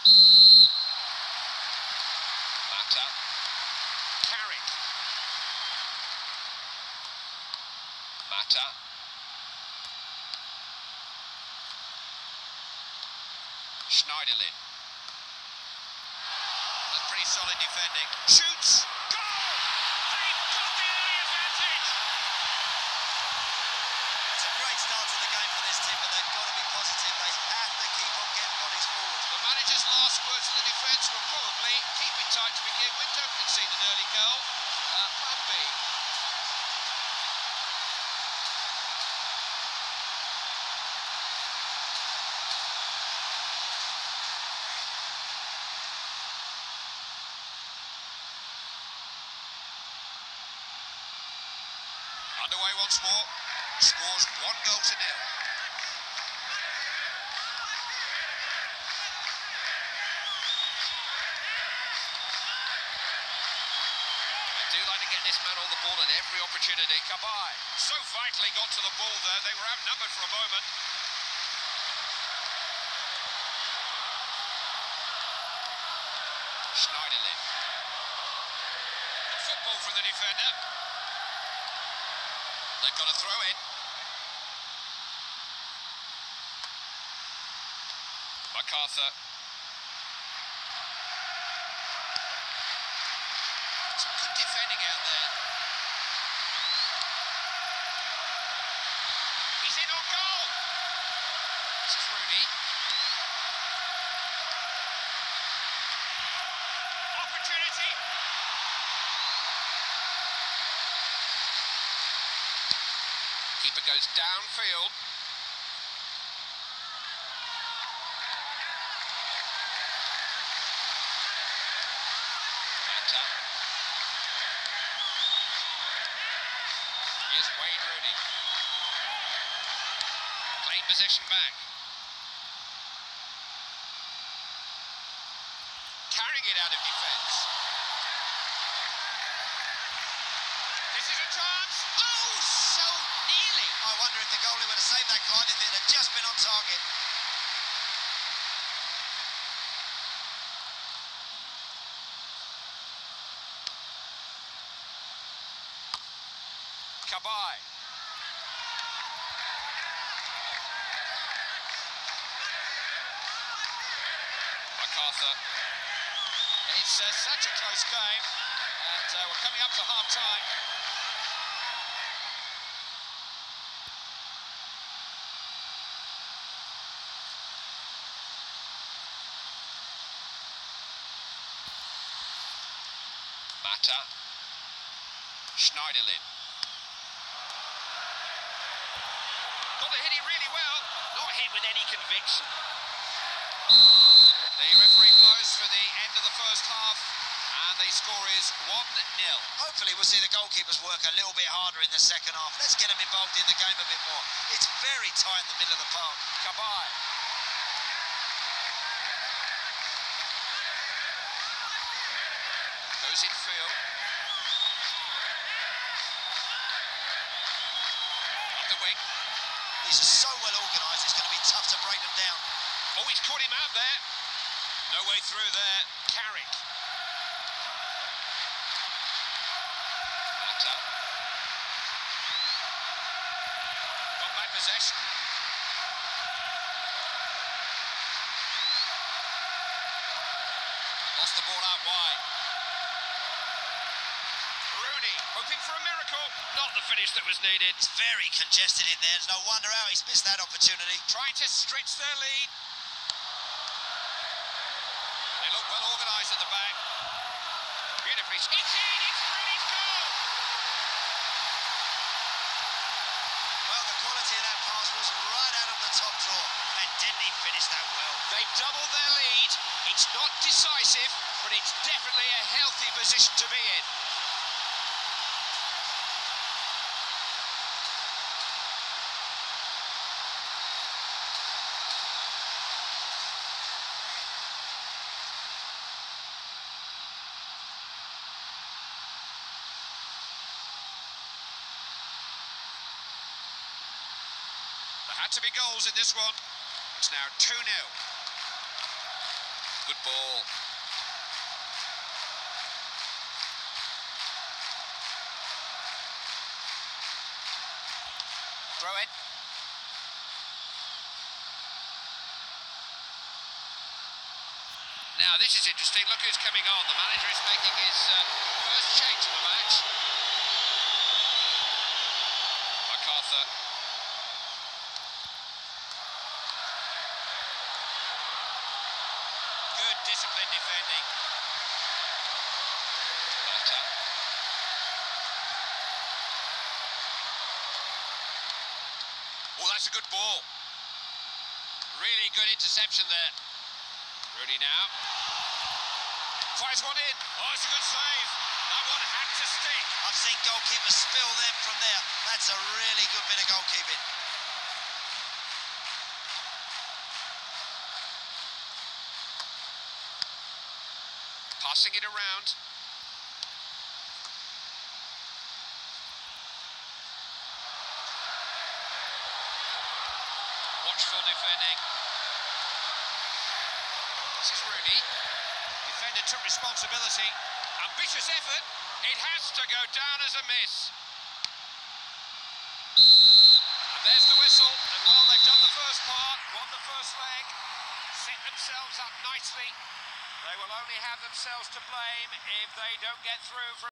Mata. Carrick. Mata. Schneiderlin. That's pretty solid defending. Shoots. Goal! They've got the early advantage. It's a great start to the game for this team, but they've got to be positive. They have to keep on getting bodies forward. The manager's last words to the defence were probably keep it tight to begin with, don't concede an early goal. Plan B. Underway once more. Scores 1-0. Do like to get this man on the ball at every opportunity. Cabaye so vitally got to the ball there. They were outnumbered for a moment. Schneiderlin. Football for the defender. They've got to throw it. MacArthur. Some good defending out there. He's in on goal. This is Rooney. Opportunity. Keeper goes downfield. Mata. Here's Wayne Rooney. Playing possession back. Carrying it out of defence. This is a chance. Oh, so nearly. I wonder if the goalie would have saved that, Clive, if it had just been on target. Cabaye. MacArthur. It's such a close game, and we're coming up to half-time. Mata. Schneiderlin. Got to hit it really well, not hit with any conviction. The referee blows for the end of the first half, and the score is 1-0. Hopefully we'll see the goalkeepers work a little bit harder in the second half. Let's get them involved in the game a bit more. It's very tight in the middle of the park. Cabaye. Goes in field. Up the wing. These are so well organised, it's going to be tough to break them down. Oh, he's caught him out there. No way through there. Carrick. Mata. Got back possession. Lost the ball out wide. Rooney, hoping for a miracle. Not the finish that was needed. It's very congested in there. There's no wonder how he's missed that opportunity. Trying to stretch their lead. They look well organised at the back. Beautifully. It's in! It's Rooney's goal! Well, the quality of that pass was right out of the top drawer. And didn't he finish that well? They doubled their lead. It's not decisive, but it's definitely a healthy position to be in. There had to be goals in this one. It's now 2-0. Good ball. Throw it. Now this is interesting. Look who's coming on. The manager is making his first change in the match. MacArthur. Good disciplined defending. Better. Oh, that's a good ball. Really good interception there. Rooney now. Fires one in. Oh, it's a good save. That one had to stick. I've seen goalkeepers spill them from there. That's a really good bit of goalkeeping. Passing it around. Watchful defending. This is Rooney. Defender took responsibility. Ambitious effort. It has to go down as a miss. And there's the whistle. And well, they've done the first part, won the first leg, set themselves up nicely. They will only have themselves to blame if they don't get through from